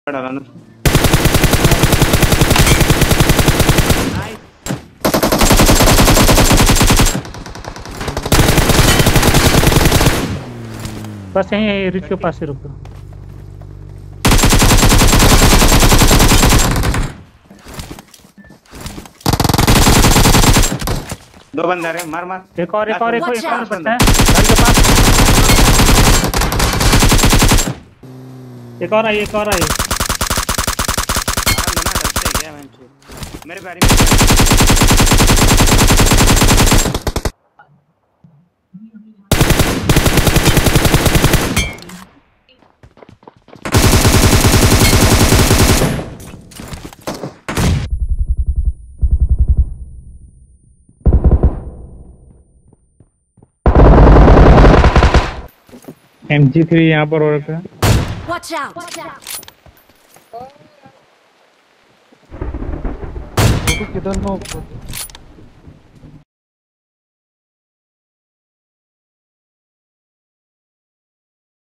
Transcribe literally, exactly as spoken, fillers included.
डाला ना बस यहीं रिच के पास ही रुको। दो बंदे रहे, मार मार। एक और एक और एक और एक और बचता है गाड़ी के पास। एक और आई एक और आई। आराम देना लगता है क्या मैं मेरे गाड़ी में। एम जी थ्री यहाँ पर और रखा है। Watch out! किधर नो